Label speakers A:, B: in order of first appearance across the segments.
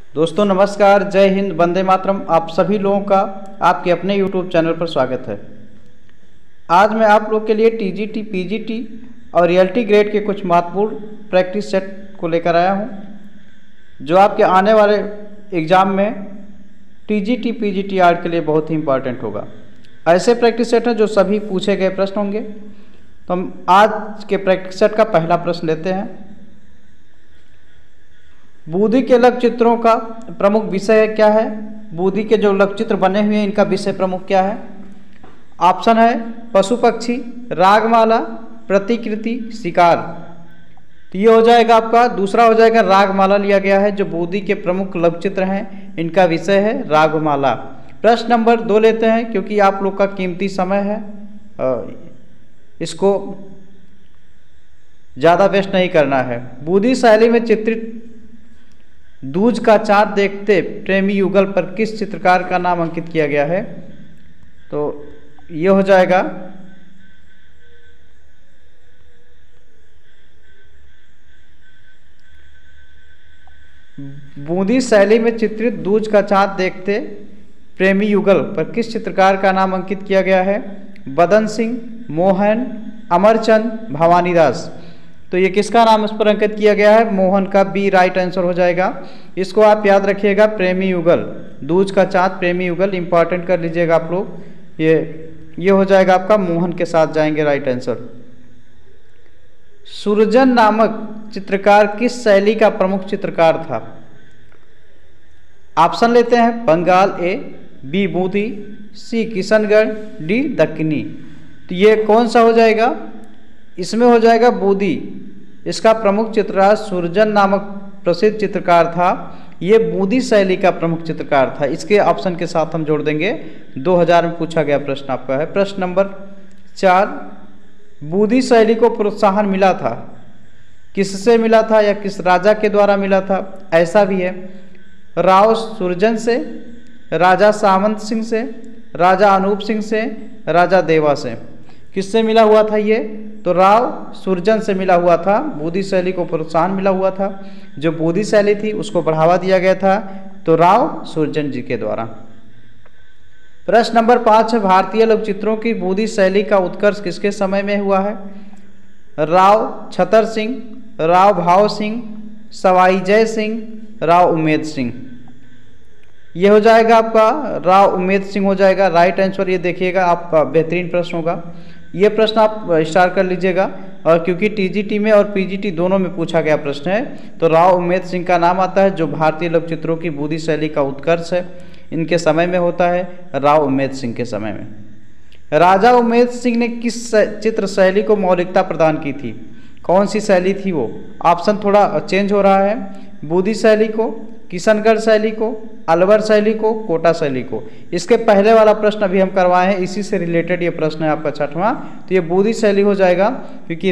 A: दोस्तों नमस्कार, जय हिंद, वंदे मातरम। आप सभी लोगों का आपके अपने YouTube चैनल पर स्वागत है। आज मैं आप लोग के लिए TGT, PGT और रियल्टी ग्रेड के कुछ महत्वपूर्ण प्रैक्टिस सेट को लेकर आया हूं, जो आपके आने वाले एग्ज़ाम में TGT, PGT आर्ट के लिए बहुत ही इम्पॉर्टेंट होगा। ऐसे प्रैक्टिस सेट हैं जो सभी पूछे गए प्रश्न होंगे। तो हम आज के प्रैक्टिस सेट का पहला प्रश्न लेते हैं। बूंदी के लघु चित्रों का प्रमुख विषय क्या है? बूंदी के जो लघु चित्र बने हुए हैं इनका विषय प्रमुख क्या है? ऑप्शन है पशु पक्षी, रागमाला, प्रतिकृति, शिकार। तो ये हो जाएगा आपका दूसरा हो जाएगा रागमाला लिया गया है। जो बूंदी के प्रमुख लघु चित्र हैं इनका विषय है रागमाला। प्रश्न नंबर 2 लेते हैं, क्योंकि आप लोग का कीमती समय है, इसको ज़्यादा वेस्ट नहीं करना है। बूंदी शैली में चित्रित दूज का चाँद देखते प्रेमी युगल पर किस चित्रकार का नाम अंकित किया गया है? तो ये हो जाएगा बूंदी शैली में चित्रित दूज का चाँद देखते प्रेमी युगल पर किस चित्रकार का नाम अंकित किया गया है? बदन सिंह, मोहन, अमरचंद, भवानीदास। तो ये किसका नाम इस पर अंकित किया गया है? मोहन का बी राइट आंसर हो जाएगा। इसको आप याद रखिएगा, प्रेमी युगल, दूज का चाँद प्रेमी युगल, इंपॉर्टेंट कर लीजिएगा आप लोग। ये हो जाएगा आपका, मोहन के साथ जाएंगे राइट आंसर। सुरजन नामक चित्रकार किस शैली का प्रमुख चित्रकार था? ऑप्शन लेते हैं Bengal A, B Bundi, C Kishangarh, D Deccani. तो ये कौन सा हो जाएगा? इसमें हो जाएगा बूंदी। इसका प्रमुख चित्रकार सुरजन नामक प्रसिद्ध चित्रकार था। ये बूंदी शैली का प्रमुख चित्रकार था। इसके ऑप्शन के साथ हम जोड़ देंगे। 2000 में पूछा गया प्रश्न आपका है। प्रश्न नंबर 4, बूंदी शैली को प्रोत्साहन मिला था, किससे मिला था या किस राजा के द्वारा मिला था? ऐसा भी है, राव सुरजन से, राजा सामंत सिंह से, राजा अनूप सिंह से, राजा देवा से। किससे मिला हुआ था ये? तो राव सुरजन से मिला हुआ था। बूंदी शैली को प्रोत्साहन मिला हुआ था। जो बूंदी शैली थी उसको बढ़ावा दिया गया था तो राव सुरजन जी के द्वारा। प्रश्न नंबर 5 है, भारतीय लघु चित्रों की बूंदी शैली का उत्कर्ष किसके समय में हुआ है? राव छतर सिंह, राव भाव सिंह, सवाई जय सिंह, राव उमेद सिंह। ये हो जाएगा आपका राव उमेद सिंह हो जाएगा राइट आंसर। ये देखिएगा आपका बेहतरीन प्रश्न होगा। ये प्रश्न आप स्टार कर लीजिएगा, और क्योंकि TGT में और PGT दोनों में पूछा गया प्रश्न है, तो राव उमेद सिंह का नाम आता है। जो भारतीय लघु चित्रों की बूंदी शैली का उत्कर्ष है इनके समय में होता है, राव उमेद सिंह के समय में। राजा उमेद सिंह ने किस चित्र शैली को मौलिकता प्रदान की थी? कौन सी शैली थी वो? ऑप्शन थोड़ा चेंज हो रहा है। बूंदी शैली को, किशनगढ़ शैली को, अलवर शैली को, कोटा शैली को। इसके पहले वाला प्रश्न अभी हम करवाए हैं, इसी से रिलेटेड ये प्रश्न है आपका 6वां। तो ये बूंदी शैली हो जाएगा, क्योंकि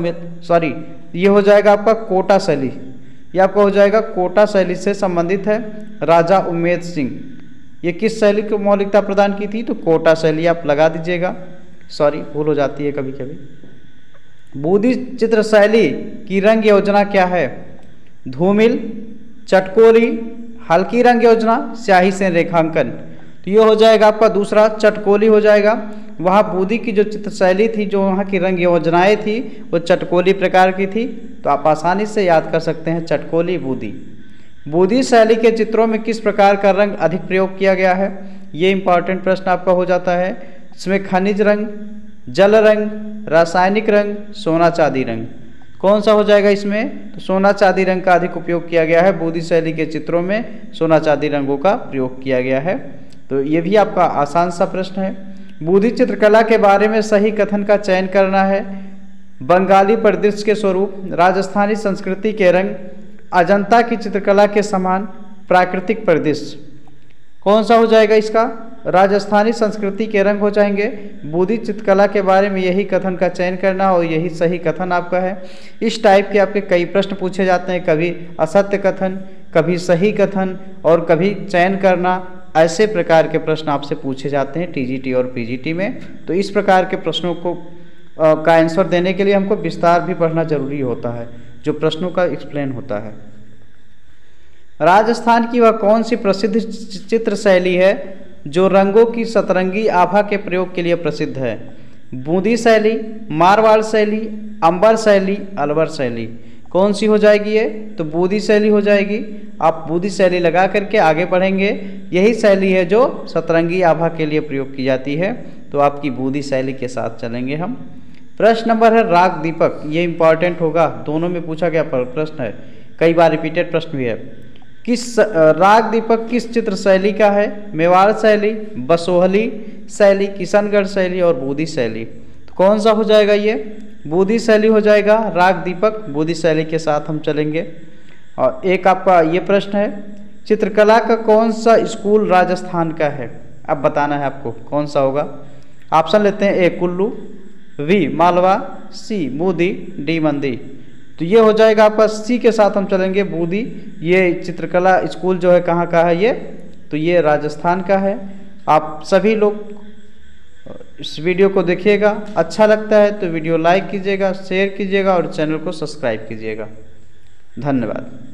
A: ये हो जाएगा आपका कोटा शैली। ये आपका हो जाएगा कोटा शैली से संबंधित है। राजा उमेद सिंह ये किस शैली को मौलिकता प्रदान की थी? तो कोटा शैली आप लगा दीजिएगा। भूल हो जाती है कभी कभी। बूंदी चित्र शैली की रंग योजना क्या है? धूमिल, चटकोरी, हल्की रंग योजना, स्याही से रेखांकन। तो ये हो जाएगा आपका दूसरा चटकोली हो जाएगा। वहाँ बूंदी की जो चित्र शैली थी, जो वहाँ की रंग योजनाएँ थी, वो चटकोली प्रकार की थी। तो आप आसानी से याद कर सकते हैं चटकोली बूंदी। बूंदी शैली के चित्रों में किस प्रकार का रंग अधिक प्रयोग किया गया है? ये इंपॉर्टेंट प्रश्न आपका हो जाता है। इसमें खनिज रंग, जल रंग, रासायनिक रंग, सोना चांदी रंग। कौन सा हो जाएगा इसमें? तो सोना चांदी रंग का अधिक उपयोग किया गया है। बूंदी शैली के चित्रों में सोना चांदी रंगों का प्रयोग किया गया है। तो ये भी आपका आसान सा प्रश्न है। बूंदी चित्रकला के बारे में सही कथन का चयन करना है। बंगाली परिदृश्य के स्वरूप, राजस्थानी संस्कृति के रंग, अजंता की चित्रकला के समान प्राकृतिक परिदृश्य। कौन सा हो जाएगा इसका? राजस्थानी संस्कृति के रंग हो जाएंगे। बूंदी चित्रकला के बारे में यही कथन का चयन करना और यही सही कथन आपका है। इस टाइप के आपके कई प्रश्न पूछे जाते हैं, कभी असत्य कथन, कभी सही कथन और कभी चयन करना। ऐसे प्रकार के प्रश्न आपसे पूछे जाते हैं TGT और PGT में। तो इस प्रकार के प्रश्नों को का आंसर देने के लिए हमको विस्तार भी पढ़ना जरूरी होता है, जो प्रश्नों का एक्सप्लेन होता है। राजस्थान की वह कौन सी प्रसिद्ध चित्र शैली है जो रंगों की सतरंगी आभा के प्रयोग के लिए प्रसिद्ध है? बूंदी शैली, मारवाड़ शैली, अंबर शैली, अलवर शैली। कौन सी हो जाएगी ये? तो बूंदी शैली हो जाएगी। आप बूंदी शैली लगा करके आगे बढ़ेंगे। यही शैली है जो सतरंगी आभा के लिए प्रयोग की जाती है, तो आपकी बूंदी शैली के साथ चलेंगे हम। प्रश्न नंबर है राग दीपक। ये इंपॉर्टेंट होगा, दोनों में पूछा गया प्रश्न है, कई बार रिपीटेड प्रश्न भी है। किस राग दीपक किस चित्र शैली का है? मेवाड़ शैली, बसोहली शैली, किशनगढ़ शैली और बूंदी शैली। तो कौन सा हो जाएगा ये? बूंदी शैली हो जाएगा। राग दीपक बूंदी शैली के साथ हम चलेंगे। और एक आपका ये प्रश्न है, चित्रकला का कौन सा स्कूल राजस्थान का है? अब बताना है आपको कौन सा होगा। ऑप्शन लेते हैं, A Kullu, B Malwa, C Bundi, D Mandi. तो ये हो जाएगा आपका सी के साथ हम चलेंगे, बूंदी। ये चित्रकला स्कूल जो है कहाँ का है ये? तो ये राजस्थान का है। आप सभी लोग इस वीडियो को देखिएगा, अच्छा लगता है तो वीडियो लाइक कीजिएगा, शेयर कीजिएगा और चैनल को सब्सक्राइब कीजिएगा। धन्यवाद।